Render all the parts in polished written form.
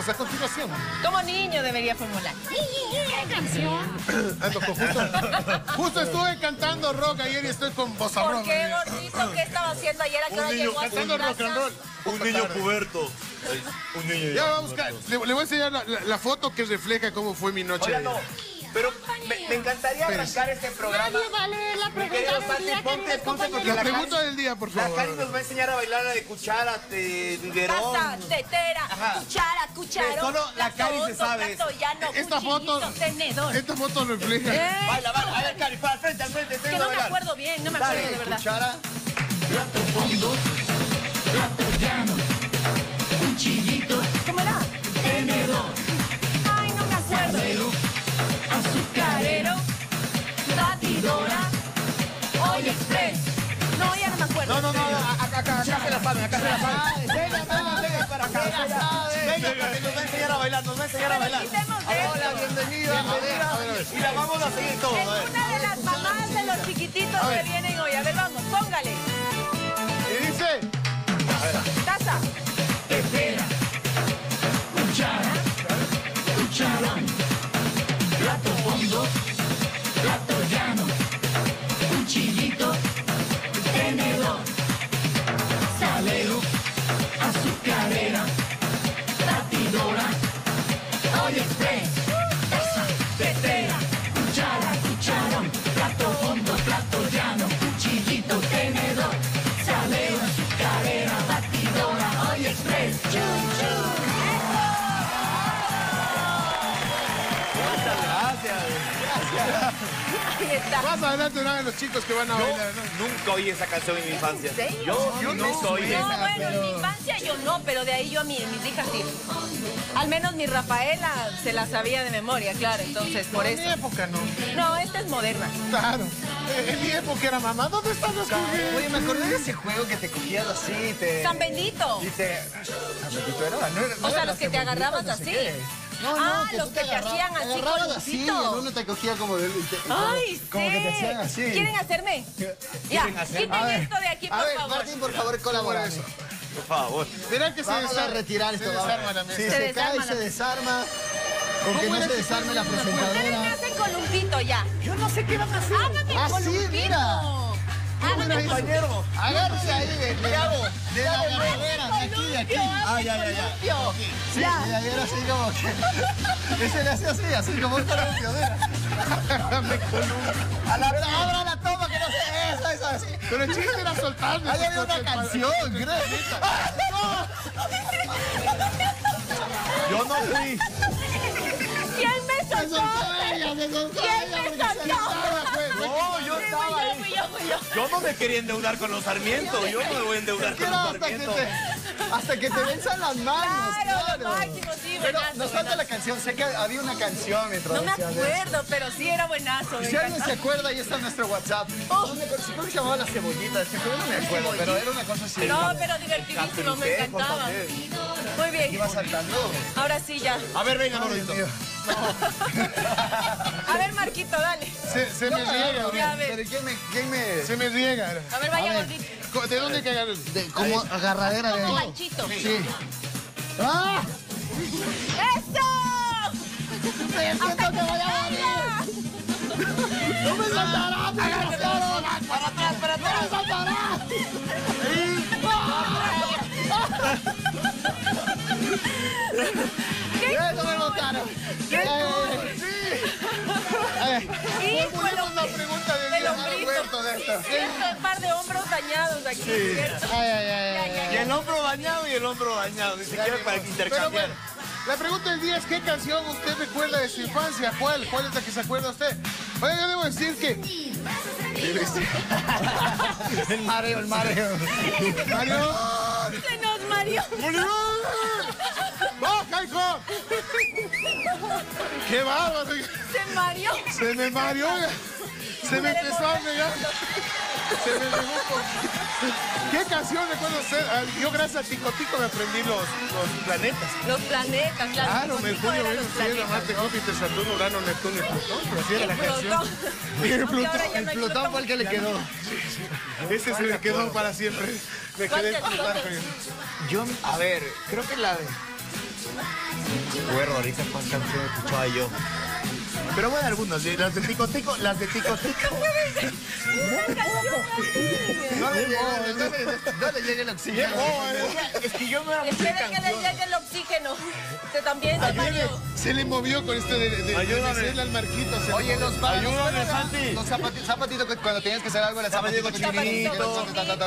escuchamos a continuación. Como niño debería formular. ¿Qué canción? Ando con justo estuve cantando rock ayer y estoy con bossa ¿Por nova. qué, gordito? ¿Qué estaba haciendo ayer? ¿A qué hora llegó a su Cantando rock and casa? roll. Un niño puberto. Un niño Ya vamos a buscar. Le voy a enseñar la foto que refleja cómo fue mi noche. Oiga, no. Pero me encantaría arrancar este programa. Nadie va a leer la Mi pregunta querido del Santi, día, ponte queridos porque compañeros. La pregunta del día, por La favor. Cari nos va a enseñar a bailar la de cuchara, de liguerón. Taza, tetera, Ajá. cuchara, cucharón. Solo la Cari se sabe plato, llano, Esta foto, cuchillito, tenedor. esta foto refleja. Baila, baila. A ver, Cari, para al frente, Que tengo no que me bailar. acuerdo bien, no me acuerdo Dale, de verdad. cuchara. ¿Cómo era? Ay, no me acuerdo. Azucarero, batidora, Oil Express. No, ya no me acuerdo. No, acá se la saben, acá se la saben. Venga para acá. Venga, porque nos va a enseñar a bailar, Pero quitemos de Hola, esto. bienvenida. Y la vamos a seguir todos. Es A ver. una de las mamás de los chiquititos que vienen hoy. A ver, vamos, póngale. Y dice, Taza. Tetera, cuchara, cucharón, plato hondo, plato llano, cuchillito, tenedor, salero, azucarera, batidora, Oil Express, taza, tetera, cuchara, cucharón, plato hondo, plato llano, cuchillito, tenedor, salero, azucarera, batidora, Oil Express, chun, chun. Ahí está. más adelante una de los chicos que van a bailar, ¿no? Nunca oí esa canción en mi infancia. ¿En serio? Yo nunca oí No, esa. bueno, en mi infancia yo no, pero de ahí yo a mis hijas sí. Al menos mi Rafaela se la sabía de memoria, claro, entonces por En mi eso. época no. No, esta es moderna. Claro. En mi época era mamá. ¿Dónde están los cogidos? Oye, me acordé de ese juego que te cogías así, San Bendito. y te... ¿San Bendito era? O sea, los que te agarrabas así. Ah, los que te hacían así agarrabas así y en columpito. uno te cogía como de... Ay, como que te sí. hacían así. ¿Quieren hacerme? Ya, quiten esto de aquí, A por ver, favor. Martín, por favor, colabora. Por favor. Mira que se Vamos a desarma. retirar esto. Se vamos. desarma la mesa. Sí, Se se desarma cae, la se mesa. desarma. Con que no se desarme la Ustedes me presentadora. hacen columpito ya. Yo no sé qué van a hacer. Hágame Ah, sí, columpito. mira. Hágame Compañero. Agárrese ahí, ¿qué hago? De la garrera, de aquí, de aquí. Ah, ya. columpio. Sí, y ahí era así como que... Ese le hacía así como un columpio, mira. Abra la toma, que no sé, eso, así. Pero el chiste era soltarme. Ahí había una canción, creo. Yo no fui. ¿Quién me Se soltó? soltó ella, se soltó ¿Quién ella, me porque se soltó? No, yo Sí, estaba ahí. fui yo. Yo no me quería endeudar con los Sarmiento. Yo no me voy a endeudar con Quiero los hasta que Sarmiento. hasta que te venzan las manos, Claro, lo claro. máximo, sí, Pero buenazo, nos falta buenazo. la canción, sé que había una canción mientras No me decías eso. acuerdo, pero sí era buenazo. me Si alguien encanta. se acuerda, ahí está nuestro WhatsApp. Oh. No me acuerdo, sí creo que se llamaba La Cebollita, es que no me acuerdo, pero era una cosa así. No, pero divertidísimo, me encantaba. Muy bien, Iba saltando. ahora sí ya. A ver, venga, Ay, gordito. Dios mío. A ver, Marquito, dale. Se me riega, bro. Ya, a ver. Pero ¿quién me...? Se me riega. A ver, vaya, A ver. gordito. ¿De dónde cagaron? Como agarradera de Como ahí. ganchito. Sí. ¡Ah! ¡Eso! ¡Me siento que voy a morir! ¡No me saltarás, desgraciado! Para atrás, para ¡No atrás. me saltarás! ¡Eso me botaron! Volvemos a la pregunta del El día. hombrito. Roberto, de esto. Cierto, un par de hombros dañados aquí, ¿cierto? Ay, ay, Ya, ay. ya, Y ya. el hombro bañado y el hombro bañado. Ni siquiera para Pero intercambiar. bueno, la pregunta del día es ¿qué canción usted recuerda de su infancia? ¿Cuál? ¿Cuál es la que se acuerda usted? Bueno, yo debo decir que... El mareo, el mareo. Mario... Se nos mareó. ¡Baja, hijo! ¡Qué bárbaro! Se mareó. Se me mareó. Se me empezó a negar. Se me negó por... ¿Qué canción recuerda usted? Ah, yo gracias a Tico Tico me aprendí los planetas. Los planetas, claro. Claro, Contigo Mercurio, eran Venus, los Tierra, planetas, Marte, ¿no? Júpiter, Saturno, Urano, Neptuno y Plutón. Pero así era la canción. Plutón. Y el Aunque ahora ya El no hay Plutón fue el que le quedó. Ese se me quedó para siempre. Me ¿Cuál quedé te en Plutón. acuerdas? Yo, a ver, creo que la de... Recuerdo ahorita cuántas canciones escuchaba yo. Pero bueno, algunas, las de Tico Tico, las de Tico Tico. No le llegue el oxígeno. Es que yo no era mucho de Esperen que le llegue el oxígeno. Que también se mareó. Se le movió con esto de hacerle al Marquito. Oye, los palos. Ayúdame, Santi. Los zapatitos que cuando tenías que hacer algo, las zapatitos Zapatito.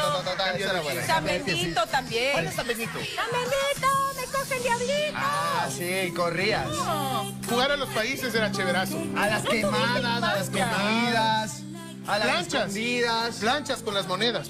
San Benito también. ¿Cuál es San Benito? San Benito, me coge el diablito. Ah, sí, corrías. Jugar a los países era chéverazo. A las quemadas, a las comidas, a las escondidas. Planchas con las monedas.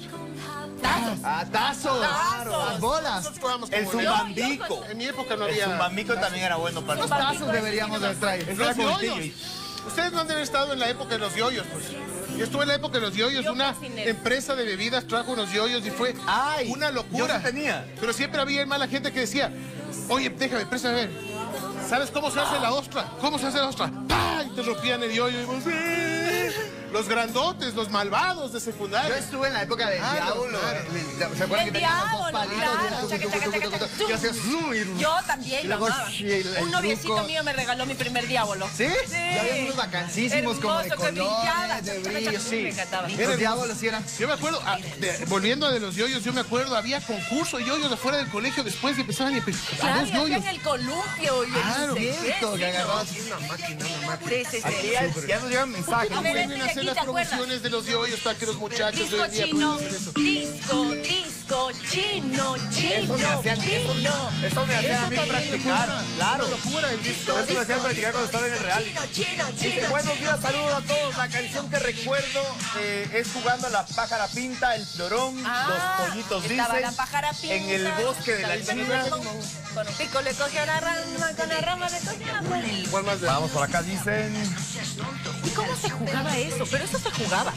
A tazos. Las bolas. Nosotros jugábamos El como monedas. zumbambico. En mi época no El había... zumbambico también era bueno para Los los tazos deberíamos de traer. Los yoyos. Ustedes no han de haber estado en la época de los yoyos, pues. Yo estuve en la época de los yoyos. Yo Una cociné. empresa de bebidas trajo unos yoyos y fue Ay, una locura. yo sí tenía. Pero siempre había mala gente que decía, oye, déjame, préstame a ver. ¿Sabes cómo se hace la ostra? ¿Cómo se hace la ostra? ¡Pah! Y te rompían el yoyo. Y vos, los grandotes, los malvados de yo secundaria. estuve en la época del diablo. ¿Se acuerdan que El teníamos dos diablo, palitos? claro. Chaca, chaca, chaca, chaca. Yo hacía zoom y... Yo también lo luego, amaba. sí, el Un noviecito truco. mío me regaló mi primer diablo. ¿Sí? Sí. Ya había unos vacancísimos como de Hermoso, que brillaba. colores, de brillo, sí. Me encantaba. Los diablos sí eran... Yo me acuerdo, volviendo de los yoyos, yo me acuerdo, había concurso de yoyos afuera del colegio después y empezaban a Claro, los y yoyos. hacían el columpio. Y el Claro, no sé qué, cierto, sí, que ¿no? agarrabas Una máquina. Sí, sí, sí. Ya nos llegan mensajes. A ver, Vienen a hacer las ¿te acuerdas? promociones de los yoyos para que los muchachos de Disco hoy en día chino, puedan hacer eso. disco chino, Eso me hacían a mí practicar. Claro. Locura el disco. Eso me hacían practicar cuando estaba en el reality. chino. Dice, buenos días, saludos a todos. La canción que recuerdo es Jugando a la pájara pinta, el florón, los pollitos Estaba la dicen, pájara pinta. en el bosque de la China. Con un pico le cogió una rama, con la rama le cogió una rama. ¿Cuál más de? Vamos por acá, dicen. ¿Y cómo se jugaba eso? Pero eso se jugaba.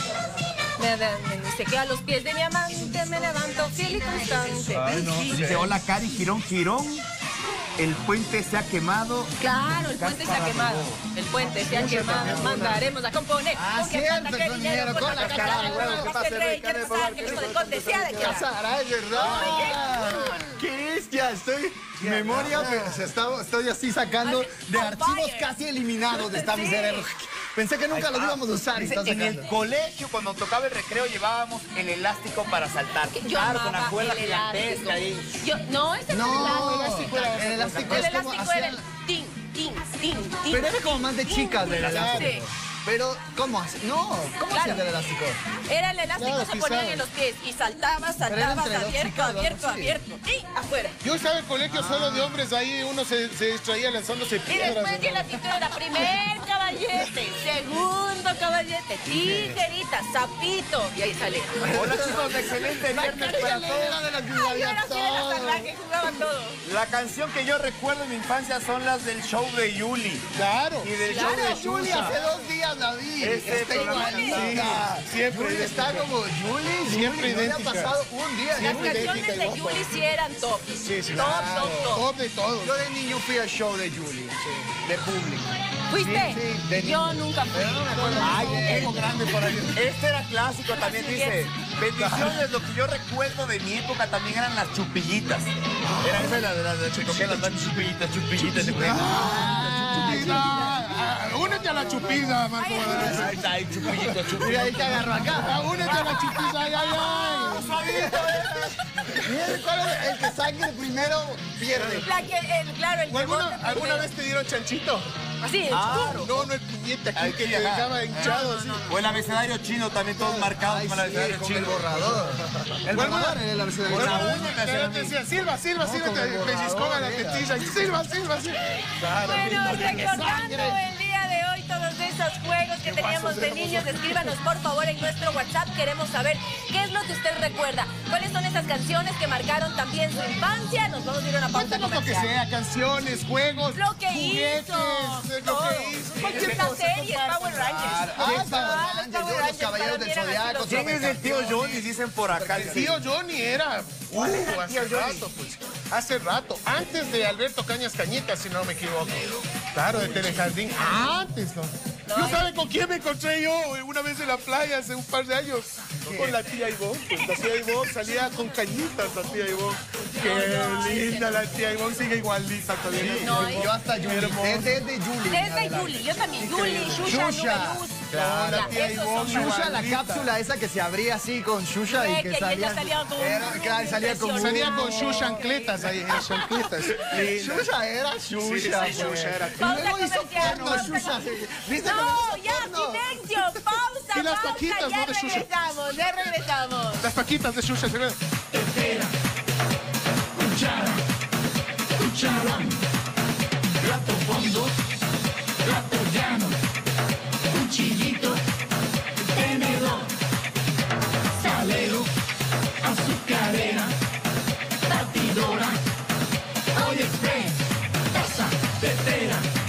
Me dice que a los pies de mi amante me levanto fiel y constante. Ay, no Sí. Dice, hola, Cari, girón, girón. El puente se ha quemado. Claro, el puente se ha quemado. El puente se ha quemado. Mandaremos a componer. Ah, Con que cierto, plata, que con dinero, dinero, con la cáscara de huevo. que pase Que rey, rica, que de pasar, poder, que que hijo de de conde, sea de que la- Casará, es verdad. ¿Qué es? Ya estoy... Memoria, pero estoy así sacando de On archivos fire. casi eliminados de esta mi cerebro. Pensé que nunca los íbamos a usar. y Dice, están en el sacando. colegio, cuando tocaba el recreo, llevábamos el elástico para saltar. Yo Claro, con la amaba cuerda el gigantesca elástico. ahí. Yo, no, ese no No, es el elástico. el elástico El es como elástico era hacían... el tin, tin, tin, tin. Pero era como más de chicas del elástico. Sí. Pero, ¿cómo hace? No, ¿cómo Claro. hacían el elástico? Era el elástico, Claro, se ponían pisado. en los pies y saltabas, Pero era entre dos abierto, chicas, abierto, ¿no? Sí. abierto. Y afuera. Yo estaba en colegio solo de hombres, ahí uno se distraía lanzándose Y piedras. después viene la cintura, primer caballete, segundo caballete, tijerita, sapito. Y ahí sale. Hola, chicos, excelente viernes para todos. Era de las que Ay, sabía ahora sí era todo. la sarra que jugaban todo. La canción que yo recuerdo en mi infancia son las del show de Yuli. Claro. Y del Claro, show de Julie, Xuxa. hace 2 días la vi. Ese Está programa, igualita. sí, siempre Julie está idéntica. como Julie. Siempre Julie, no le idéntica. ha pasado un día. Las Siempre canciones idéntica de y guapa. Yuli sí eran top. Sí, sí, Top, claro. top, top. Top de todo. Yo de niño fui al show de Julie, de público. ¿Fuiste? Sí, de Yo nunca fui. Ay, un poco grande por ahí. Este era clásico también, Así dice. es. Bendiciones, lo que yo recuerdo de mi época también eran las chupillitas. Era esa las chupillitas, chupillitas. ¿te acuerdas? Únete a la chupida, Marco. Ahí está, ahí, chupillitos, Mira, ahí te agarro acá. Únete a la chupida, ay, ay, ay. Mira, ¿cuál es? El que saque primero pierde. Claro, el ¿O alguna rebote vez te dieron chanchito? Así es. No, no el puñete aquí Aquí, que te ajá. dejaba hinchado así. O el abecedario chino también, todos marcados Ay, con el abecedario sí, con el chino. borrador. El borrador era el abecedario. Con la chino. uña me hacían a Pero mí. te decía, Silva, con te el borrador, pellizcó a la era. tetilla. Y Silva. Bueno, recordando el día de hoy todos esos juegos que teníamos de niños, escríbanos por favor en nuestro WhatsApp. Queremos saber qué es lo que usted recuerda. ¿Cuáles son esas canciones que marcaron también su infancia? Nos vamos a ir a una pausa Cuéntanos lo que comercial. sea, canciones, juegos, Lo que juguetes, hizo. lo que hizo. Cualquier las series, Power Rangers. Ah, Power Power Rangers, los caballeros del Zodiaco. ¿Quién es el tío Johnny? Dicen por acá. El tío Johnny era hace rato, pues. Hace rato, antes de Alberto Cañas Cañitas, si no me equivoco. Claro, de Telejardín. Antes, ¿no? ¿No saben con quién me encontré yo una vez en la playa hace un par de años? Con la tía Ivonne. Pues la tía Ivonne salía con cañitas, la tía Ivonne. Qué linda la tía Ivonne, sigue igualita todavía. Yo hasta Julie. Desde Julie. Desde Julie, yo también. Julie, Shusha, Nubeluz. Claro, la Ya, tía esos Ivonne, son Shusha, la igualita. cápsula esa que se abría así con Shusha y que ella salía. salía con... Claro, salía con. Salía con sus chancletas ahí, chancletas. Shusha era Shusha. Sí, Shusha era. Y luego hizo comercial, porno, pausa Shusha. ¿Viste cómo No, hizo ya, porno? silencio, pausa, Y las pausa, paquitas, ya ¿no? De Shusha. regresamos, ya regresamos. Las paquitas de Shusha se ven. tetera, cuchara, cucharón, plato fondo, plato llano, cuchillito, tenedor, salero, azucarera, batidora, All Express, taza, tetera.